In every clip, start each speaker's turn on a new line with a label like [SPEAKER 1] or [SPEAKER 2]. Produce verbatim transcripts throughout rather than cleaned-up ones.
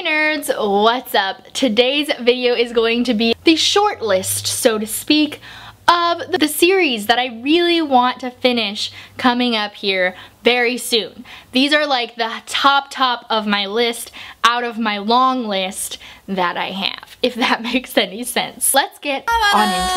[SPEAKER 1] Hey nerds, what's up? Today's video is going to be the short list, so to speak, of the series that I really want to finish coming up here very soon. These are like the top top of my list out of my long list that I have, if that makes any sense. Let's get on into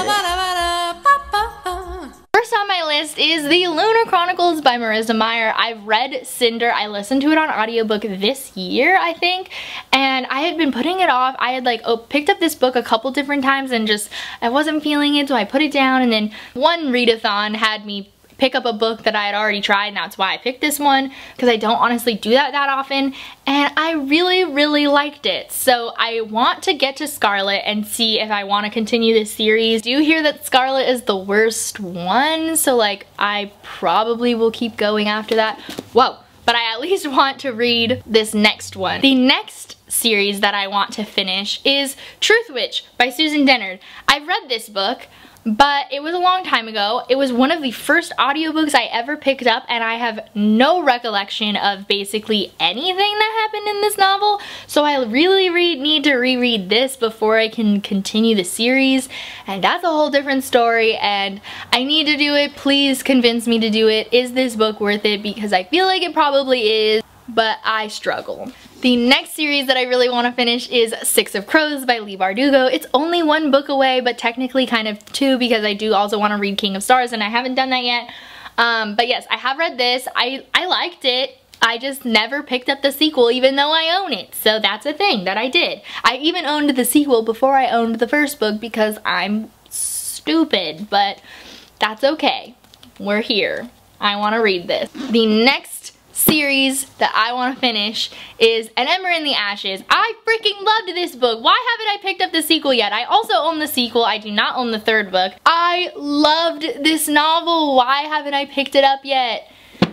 [SPEAKER 1] this. First on my list is the Lunar Chronicles by Marissa Meyer. I've read Cinder. I listened to it on audiobook this year, I think, and I had been putting it off. I had like oh, picked up this book a couple different times and just I wasn't feeling it, so I put it down, and then one readathon had me pick up a book that I had already tried, and that's why I picked this one, because I don't honestly do that that often, and I really really liked it. So I want to get to Scarlet and see if I want to continue this series. I do hear that Scarlet is the worst one, so like I probably will keep going after that. Whoa. But I at least want to read this next one. The next series that I want to finish is Truth Witch by Susan Dennard. I've read this book, but it was a long time ago. It was one of the first audiobooks I ever picked up, and I have no recollection of basically anything that happened in this novel, so I really re need to reread this before I can continue the series, and that's a whole different story, and I need to do it. Please convince me to do it. Is this book worth it? Because I feel like it probably is, but I struggle. The next series that I really want to finish is Six of Crows by Leigh Bardugo. It's only one book away, but technically kind of two, because I do also want to read King of Stars, and I haven't done that yet. Um, but yes, I have read this. I, I liked it. I just never picked up the sequel, even though I own it. So that's a thing that I did. I even owned the sequel before I owned the first book because I'm stupid, but that's okay. We're here. I want to read this. The next series that I want to finish is An Ember in the Ashes. I freaking loved this book. Why haven't I picked up the sequel yet? I also own the sequel. I do not own the third book. I loved this novel. Why haven't I picked it up yet?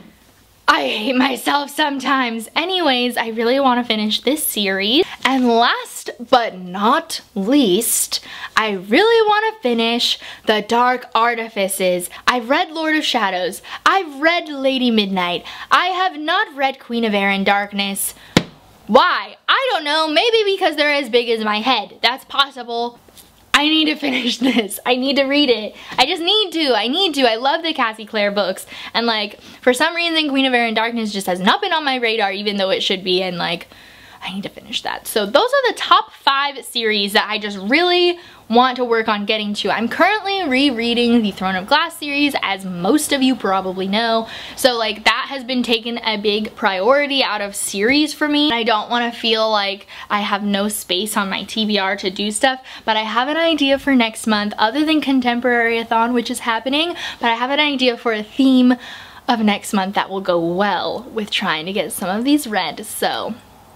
[SPEAKER 1] I hate myself sometimes. Anyways, I really want to finish this series. And last but not least, I really want to finish The Dark Artifices. I've read Lord of Shadows. I've read Lady Midnight. I have not read Queen of Air and Darkness. Why? I don't know. Maybe because they're as big as my head. That's possible. I need to finish this. I need to read it. I just need to. I need to. I love the Cassie Clare books. And like, for some reason, Queen of Air and Darkness just has not been on my radar, even though it should be. And like, I need to finish that. So those are the top five series that I just really want to work on getting to. I'm currently rereading the Throne of Glass series, as most of you probably know. So like that has been taken a big priority out of series for me. I don't want to feel like I have no space on my T B R to do stuff, but I have an idea for next month other than Contemporary-a-thon, which is happening, but I have an idea for a theme of next month that will go well with trying to get some of these read. So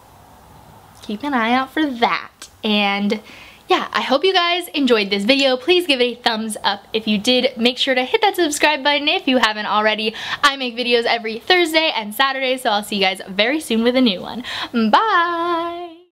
[SPEAKER 1] keep an eye out for that. And yeah, I hope you guys enjoyed this video. Please give it a thumbs up if you did. Make sure to hit that subscribe button if you haven't already. I make videos every Thursday and Saturday, so I'll see you guys very soon with a new one. Bye!